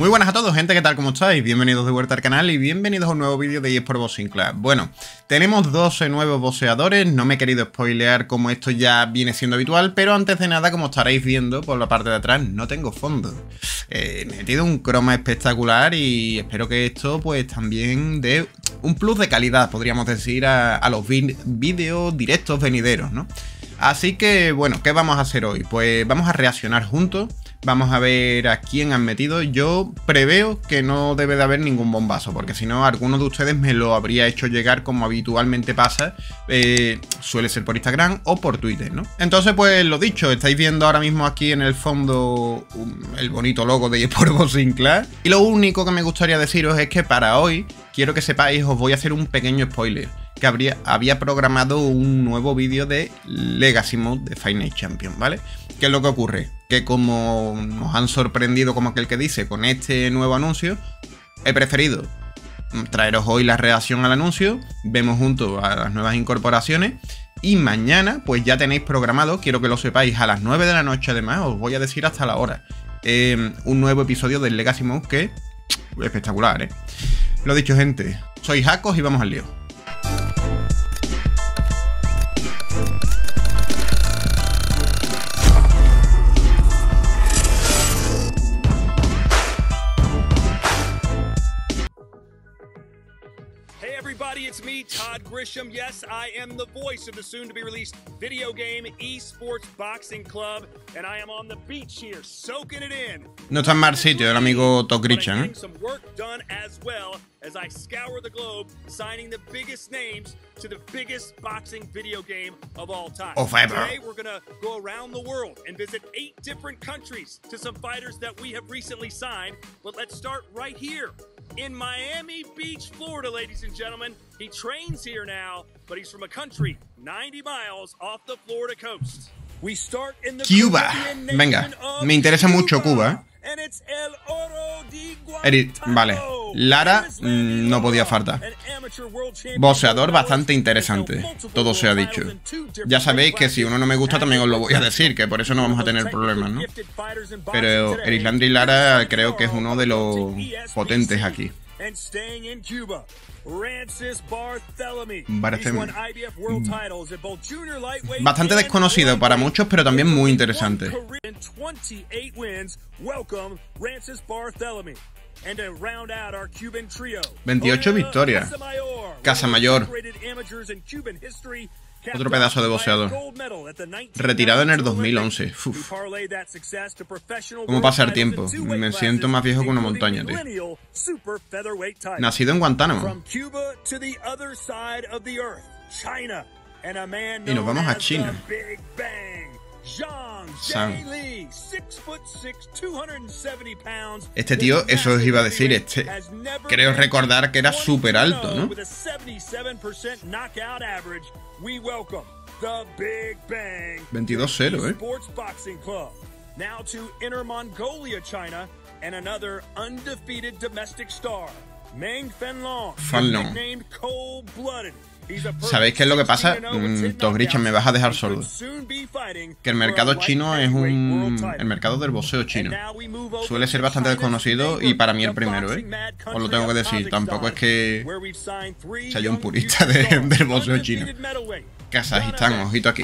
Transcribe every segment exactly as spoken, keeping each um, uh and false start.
Muy buenas a todos, gente, ¿qué tal? ¿Cómo estáis? Bienvenidos de vuelta al canal y bienvenidos a un nuevo vídeo de eSports Boxing Club. Bueno, tenemos doce nuevos boxeadores, no me he querido spoilear como esto ya viene siendo habitual, pero antes de nada, como estaréis viendo por la parte de atrás, no tengo fondo. Eh, he metido un croma espectacular y espero que esto pues también dé un plus de calidad, podríamos decir, a, a los vídeos directos venideros, ¿no? Así que, bueno, ¿qué vamos a hacer hoy? Pues vamos a reaccionar juntos. Vamos a ver a quién han metido. Yo preveo que no debe de haber ningún bombazo, porque si no, alguno de ustedes me lo habría hecho llegar como habitualmente pasa. Eh, suele ser por Instagram o por Twitter, ¿no? Entonces, pues lo dicho, estáis viendo ahora mismo aquí en el fondo um, el bonito logo de eSports Boxing Club. Y lo único que me gustaría deciros es que para hoy, quiero que sepáis, os voy a hacer un pequeño spoiler. Que habría, había programado un nuevo vídeo de Legacy Mode de Fight Night Champions, ¿vale? ¿Qué es lo que ocurre? Que como nos han sorprendido, como aquel que dice, con este nuevo anuncio, he preferido traeros hoy la reacción al anuncio, vemos juntos a las nuevas incorporaciones y mañana pues ya tenéis programado, quiero que lo sepáis, a las nueve de la noche además, os voy a decir hasta la hora, eh, un nuevo episodio del Legacy Mode que espectacular, ¿eh? Lo dicho, gente, soy Jacos y vamos al lío. It's me, Todd Grisham. Yes, I am the voice of the soon-to-be-released video game eSports Boxing Club, and I am on the beach here, soaking it in. No está en mal sitio el amigo Todd Grisham, ¿eh? Some work done as well as I scour the globe, signing the biggest names to the biggest boxing video game of all time. Of ever. Today, we're gonna go around the world and visit eight different countries to some fighters that we have recently signed. But let's start right here. In Miami Beach, Florida, ladies and gentlemen. He trains here now, but he's from a country ninety miles off the Florida coast. We start in the Cuba. Venga, me interesa mucho Cuba. Eric, vale. Lara mmm, no podía faltar. Boxeador bastante interesante, todo se ha dicho. Ya sabéis que si uno no me gusta también os lo voy a decir, que por eso no vamos a tener problemas, ¿no? Pero Erislandri Lara creo que es uno de los potentes aquí. Barthélemy. Bastante desconocido para muchos, pero también muy interesante. veintiocho victorias. Casamayor. Otro pedazo de boxeador. Retirado en el dos mil once. Uf. ¿Cómo pasa el tiempo? Me siento más viejo que una montaña, tío. Nacido en Guantánamo. Y nos vamos a China. Zhang. Este tío, eso os iba a decir, este creo recordar que era súper alto, ¿no? veintidós cero, ¿eh? Fanlong. ¿Sabéis qué es lo que pasa? Mm, Todd Grisham, me vas a dejar sordo. Que el mercado chino es un... El mercado del boxeo chino suele ser bastante desconocido y para mí el primero, ¿eh? Os lo tengo que decir. Tampoco es que sea yo un purista de, del boxeo chino. Kazajistán, ojito aquí.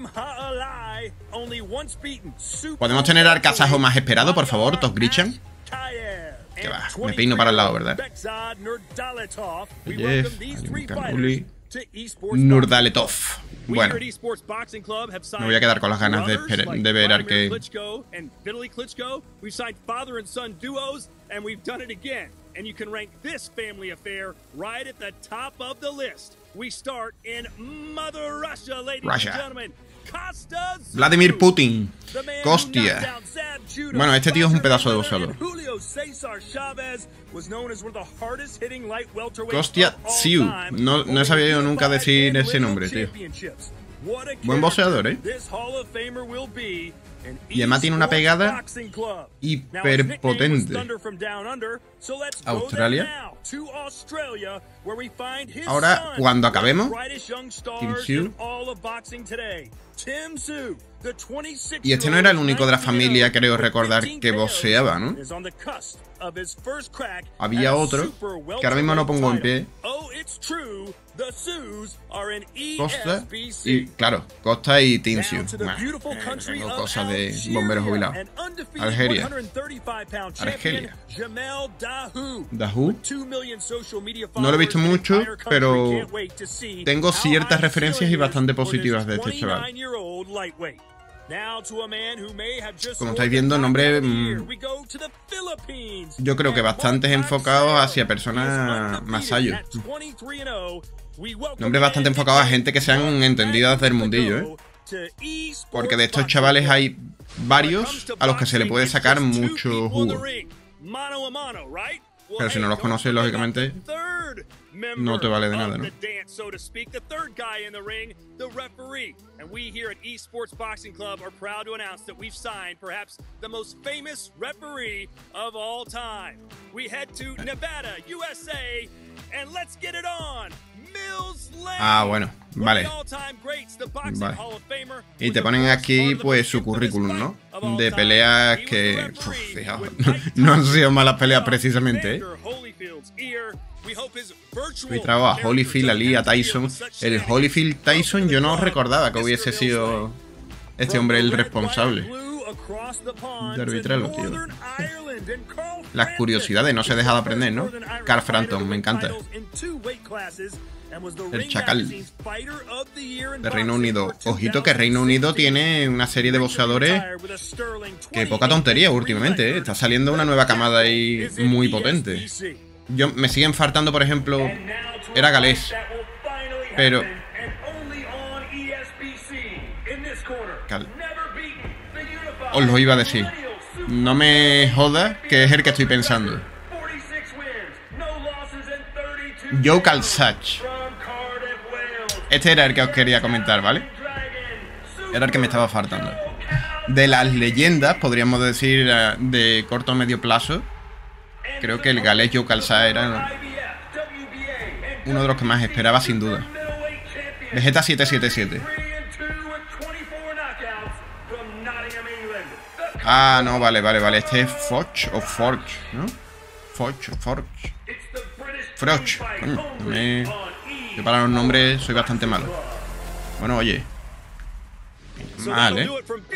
¿Podemos tener al kazajo más esperado, por favor, Todd Grisham? Que va, me peino para el lado, ¿verdad? Jeff, Kanuli, Nurdaletov. Bueno, me voy a quedar con las ganas de, de ver al que... Russia. Vladimir Putin. Kostya. Bueno, este tío es un pedazo de boxeador. Kostya Tszyu. No, no he sabido yo nunca decir ese nombre, tío. Buen boxeador, ¿eh? Y además tiene una pegada hiperpotente. Australia. Ahora, cuando acabemos, Kim Siu. Y este no era el único de la familia, creo recordar, que boxeaba, ¿no? Había otro, que ahora mismo no pongo en pie. Costa y, claro, Costa y Tinsiu. Bueno, eh, tengo cosas de bomberos jubilados. Algeria. Argelia. Dahu. No lo he visto mucho, pero tengo ciertas referencias y bastante positivas de este chaval. Como estáis viendo, nombre mmm, yo creo que bastante enfocados hacia personas masayo. Nombres bastante enfocados a gente que sean entendidas del mundillo, ¿eh? Porque de estos chavales hay varios a los que se le puede sacar mucho jugo. Pero si no los conoces, lógicamente, no te vale de nada, ¿no? Ah, bueno, vale. Vale. Y te ponen aquí, pues, su currículum, ¿no? De peleas que... Uf, fijaos, no han sido malas peleas precisamente, ¿eh? Filtrado a Holyfield, Ali, a Tyson. El Holyfield Tyson yo no recordaba que hubiese sido este hombre el responsable de arbitrarlo, tío. Las curiosidades, no se deja de aprender, ¿no? Carl Frampton, me encanta. El chacal de Reino Unido. Ojito que Reino Unido tiene una serie de boxeadores que poca tontería últimamente, ¿eh? Está saliendo una nueva camada ahí muy potente. Yo me siguen faltando, por ejemplo, era galés, pero Cal... os lo iba a decir. No me joda que es el que estoy pensando. Joe Calzaghe. Este era el que os quería comentar, ¿vale? Era el que me estaba faltando. De las leyendas, podríamos decir, de corto o medio plazo, creo que el galés Joe Calzaghe era uno de los que más esperaba, sin duda. Vegeta siete siete siete. Ah, no, vale, vale, vale. Este es Foch o Forge, ¿no? Foch o Forge. Froch. Coño, me... Yo para los nombres soy bastante malo. Bueno, oye. Mal, ¿eh?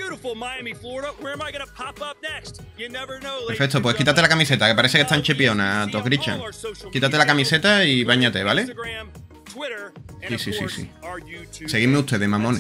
Perfecto, pues quítate la camiseta, que parece que está en chepiona, Tosgrichan. Quítate la camiseta y báñate, ¿vale? Sí, sí, sí, sí. Seguidme ustedes, mamones.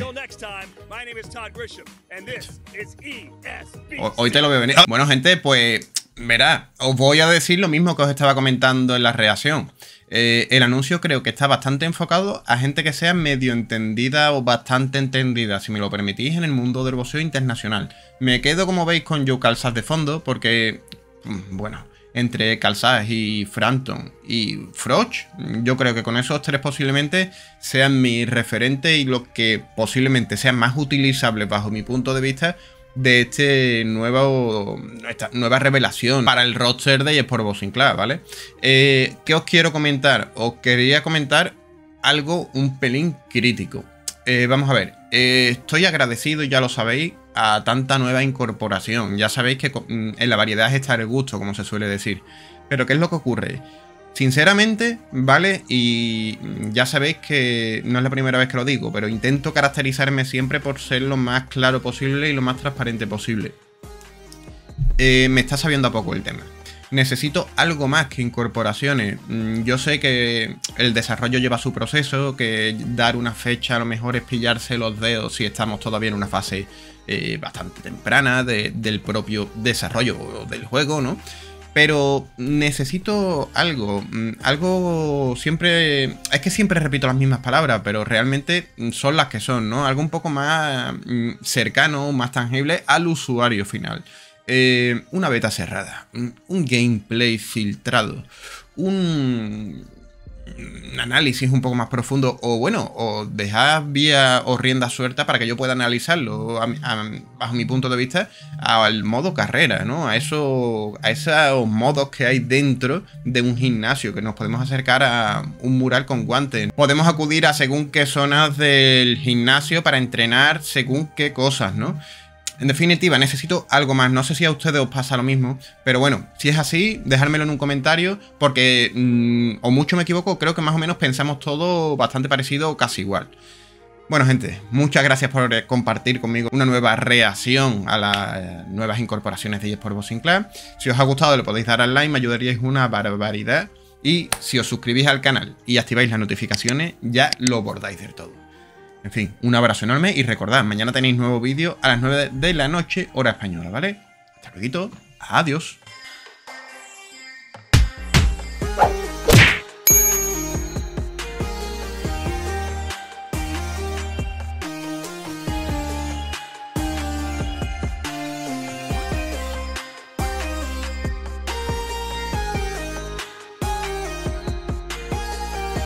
Hoy te lo veo venir. Bueno, gente, pues... Verá, os voy a decir lo mismo que os estaba comentando en la reacción. Eh, el anuncio creo que está bastante enfocado a gente que sea medio entendida o bastante entendida, si me lo permitís, en el mundo del boxeo internacional. Me quedo, como veis, con Joe Calzaghe de fondo porque, bueno, entre Calzaghe y Frampton y Froch, yo creo que con esos tres posiblemente sean mis referentes y los que posiblemente sean más utilizables bajo mi punto de vista de este nuevo, esta nueva revelación para el roster de eSport Boxing Club, ¿vale? Eh, ¿Qué os quiero comentar? Os quería comentar algo un pelín crítico. Eh, vamos a ver, eh, estoy agradecido, ya lo sabéis, a tanta nueva incorporación. Ya sabéis que en la variedad está el gusto, como se suele decir. Pero ¿qué es lo que ocurre? Sinceramente, ¿vale? Y ya sabéis que no es la primera vez que lo digo, pero intento caracterizarme siempre por ser lo más claro posible y lo más transparente posible. Eh, me está sabiendo a poco el tema. Necesito algo más que incorporaciones. Yo sé que el desarrollo lleva su proceso, que dar una fecha a lo mejor es pillarse los dedos si estamos todavía en una fase eh, bastante temprana de, del propio desarrollo del juego, ¿no? Pero necesito algo, algo siempre... Es que siempre repito las mismas palabras, pero realmente son las que son, ¿no? Algo un poco más cercano, más tangible al usuario final. Eh, una beta cerrada, un gameplay filtrado, un... un análisis un poco más profundo, o bueno, o dejar vía o rienda suelta para que yo pueda analizarlo a, a, bajo mi punto de vista al modo carrera, ¿no? A eso, a esos modos que hay dentro de un gimnasio, que nos podemos acercar a un mural con guantes. Podemos acudir a según qué zonas del gimnasio para entrenar según qué cosas, ¿no? En definitiva, necesito algo más. No sé si a ustedes os pasa lo mismo, pero bueno, si es así, dejármelo en un comentario, porque mmm, o mucho me equivoco, creo que más o menos pensamos todo bastante parecido o casi igual. Bueno, gente, muchas gracias por compartir conmigo una nueva reacción a las nuevas incorporaciones de eSports Boxing Club. Si os ha gustado, le podéis dar al like, me ayudaríais una barbaridad. Y si os suscribís al canal y activáis las notificaciones, ya lo bordáis del todo. En fin, un abrazo enorme y recordad, mañana tenéis nuevo vídeo a las nueve de la noche, hora española, ¿vale? Hasta luego, adiós.